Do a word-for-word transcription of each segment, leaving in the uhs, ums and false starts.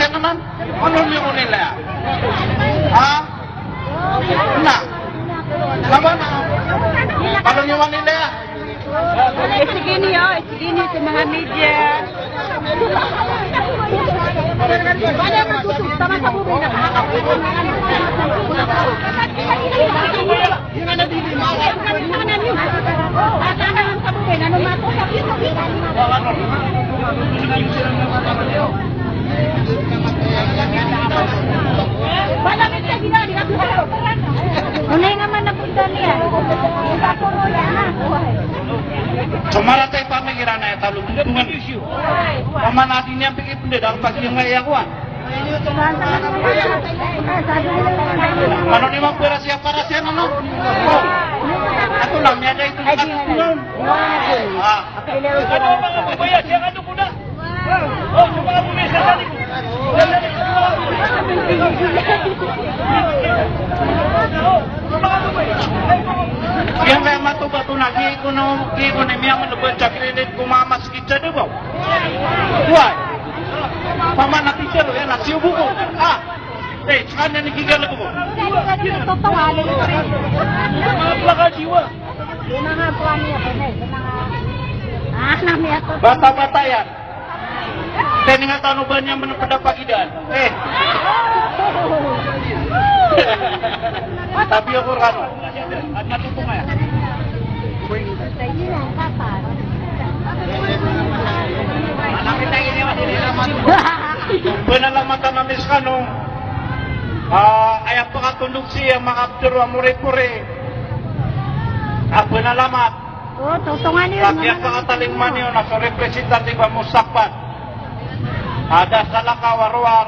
Siya naman, ano niyo nila? Ha? Na? Laban na? Ano niyo nila? Sige niyo, sige niyo sa mga media. Wala ka tutug, tama sa buhay na. Yung na dili mo. Ata na sa buhay na numato sa pito. Wala ka sa ginani ka. Unay naman na punta niya. Sa puro yan. Sumaratay pamikiran na ito, lumulungan. Pamanatin niya, pikit hindi, dahil pag yung mayakuan. Ano ni mga pera siya para siya, ano? Ako lang, niya na ito. Ano mga bubaya, siya ano ko na? Oh, yung mga bumisa sa likod. Yang may matuba to na kiko no kiko ni miya man lubuan sa credit kumamas kita de ba? Why? Pama na teacher ya na siubu ko. Ah. Eh, sana ni gigal ko. Totoo ko rin. Mga plaka jiwa. Yung mga buwan niya pa na, yung mga ah, nami ato. Bata-bata yan. Kaya nga tanong ba niya manapadapagidan? Eh. Tapi ako kano. At natutong nga. Malaki tayo niya masililaman. Panalamatan na mis kano. Ayaw pa katulog siya mga abduro amure-pure. At panalamat. Oo, tutungan niyo. Ayaw pa katalingman niyo na sa representative mo sakpat. Ada salah kawarwar.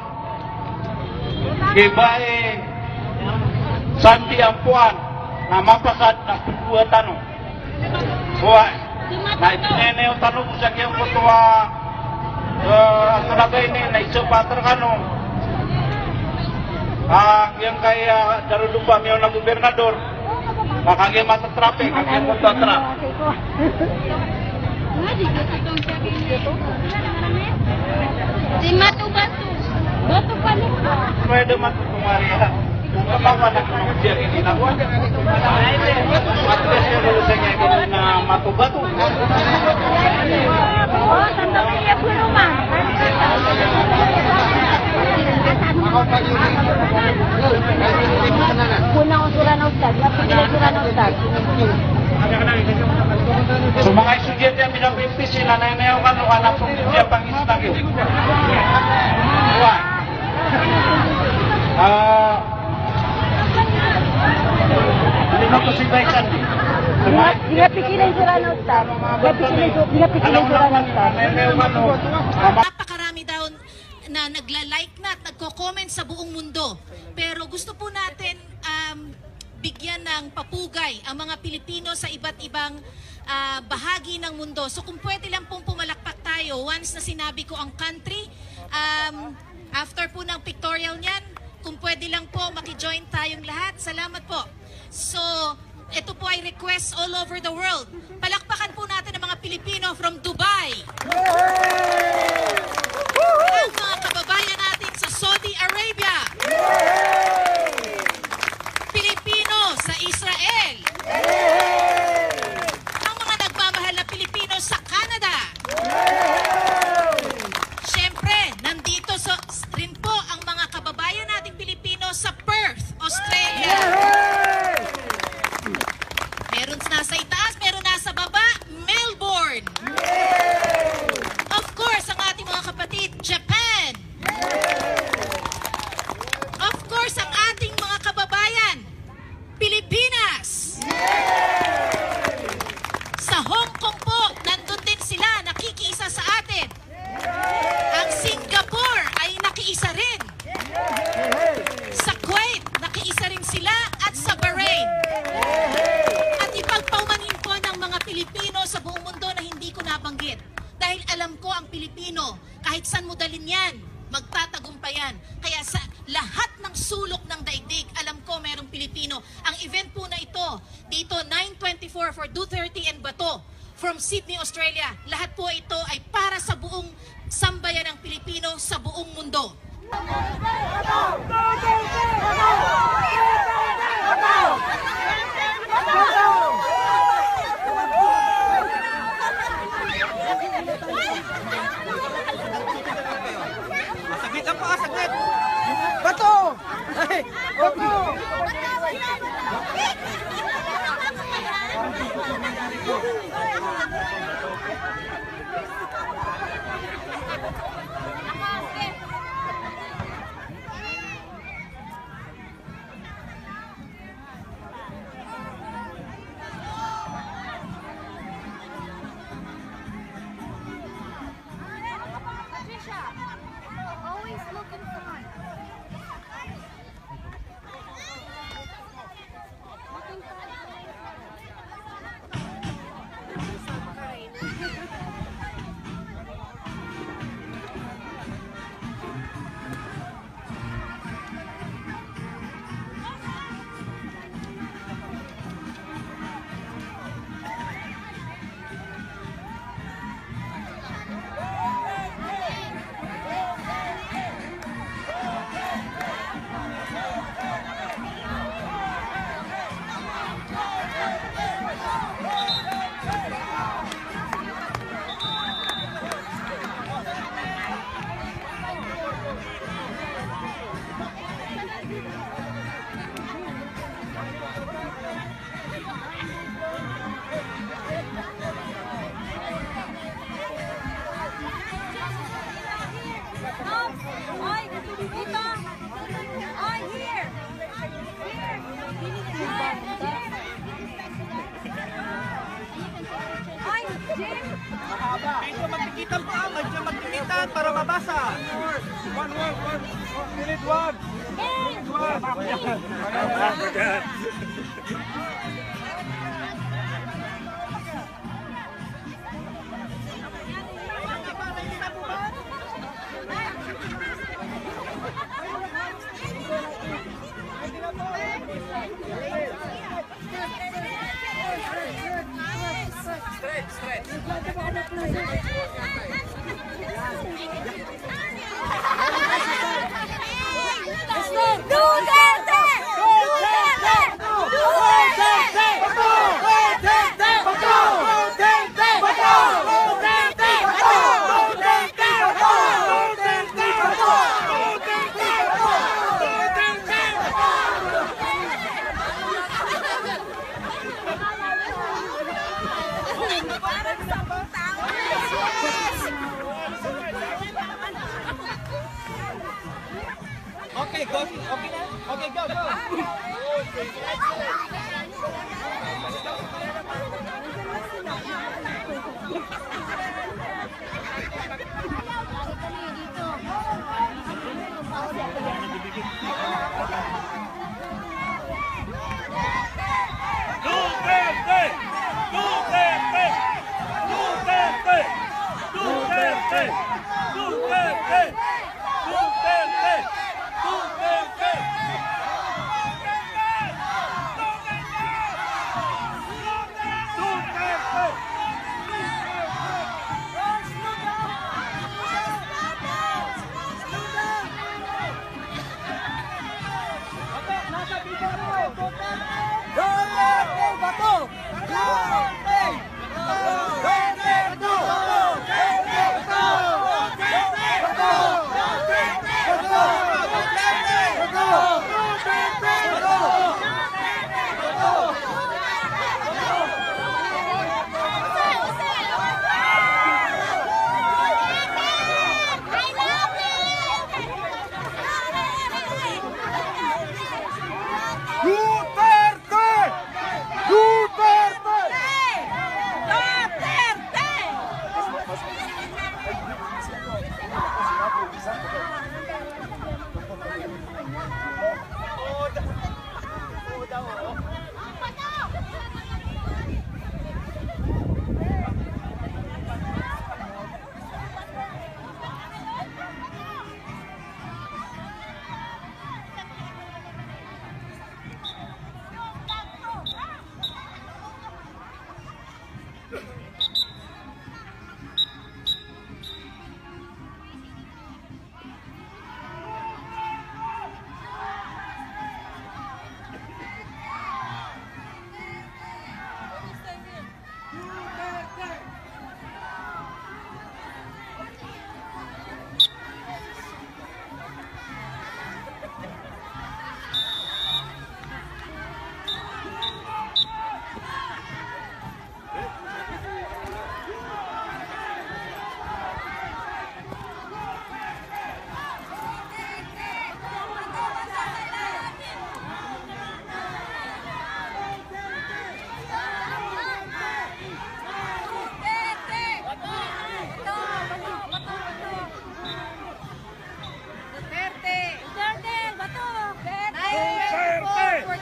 Kibae. Santi Ampuan na mapasad na pagbuha tanong. Buhay. Na itinene yung tanong sa kiyang kutuwa ang nalagay ni na iso pater kanong. Ah, yung kay Darulupa miyo na gobernador. Makagay matatrape, kagay matatrap. Si Matu Batu. Batu panik. Pwede matutumari ha. Kapawa na kung siya gininawa. Matras siya dulu sa niya na matubato. Oh, tanda niya po naman. Punang usura na ustad. Napagila usura na ustad. So mga estudyante ang pinapimpis sila na inayaw ka nung anak kong siya pang istagyo. Why? Ah... Hindi na po si Baisan. Di nga pikilan sila na ustad. Di nga pikilan sila na ustad. Napakarami daw na nagla-like na at nagko-comment sa buong mundo. Pero gusto po natin um, bigyan ng papugay ang mga Pilipino sa iba't ibang uh, bahagi ng mundo. So kung pwede lang pong pumalakpak tayo, once na sinabi ko ang country, um, after po ng pictorial niyan, kung pwede lang po maki-join tayong lahat. Salamat po. So, ito po ay request all over the world. Palakpakan po natin ang mga Pilipino from Dubai. Ang mga kababayan natin sa Saudi Arabia. Pilipino sa Israel. Ang mga nagmamahal na Pilipino sa Canada. Siyempre, nandito so, rin po ang mga kababayan nating Pilipino sa Perth, Australia. Meron nasa itaas, meron nasa baba, Melbourne. Of course, ang ating mga kapatid, Japan. Of course, ang ating mga kababayan, Pilipinas. Sa Hong Kong po, nandun din sila, nakikiisa sa atin. Ang Singapore ay nakiisa rin. Sa Kuwait, nakiisa rin sila at sa Bahrain. At ipagpaumanhin po ng mga Pilipino sa buong mundo na hindi ko nabanggit. Dahil alam ko ang Pilipino, kahit saan mo dalhin yan, magtatagumpayan. Kaya sa lahat ng sulok ng daigdig, alam ko merong Pilipino. Ang event po na ito, dito nine twenty-four for Duterte and Bato, from Sydney, Australia. Lahat po ito ay para sa buong sambayan ng Pilipino sa buong mundo. Always look in front. Medyo magtikitan pa, medyo magtikitan para mabasa. One, one, one. Minute one. Minute one. Straight, straight. Okay, go. Okay na? Okay, go, go. Duterte! Duterte! Duterte! Duterte! Duterte! Duterte! Duterte! Duterte! Duterte!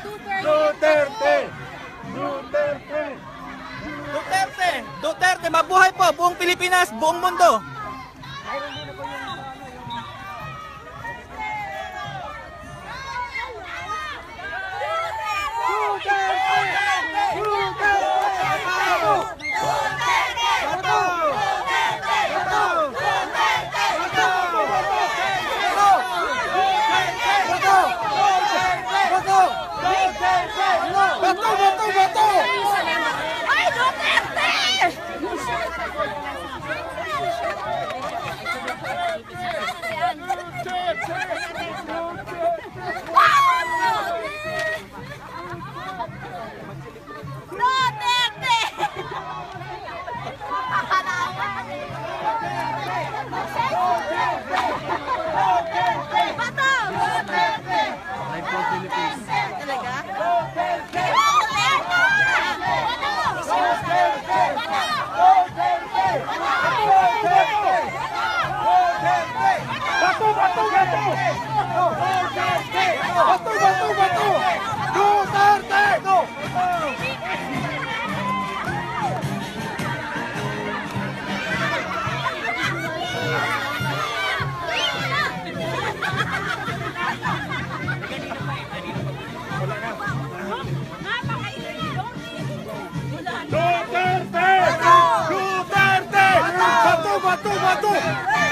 Duterte! Duterte! Duterte! Duterte! Mabuhay po! Buong Pilipinas! Buong mundo! Bato, bato, bato! Ay, Duterte! Duterte! Bato! Talaga? Bato, bato, bato! Bato, bato, bato! Duterte! Duterte! Duterte! Bato, bato, bato!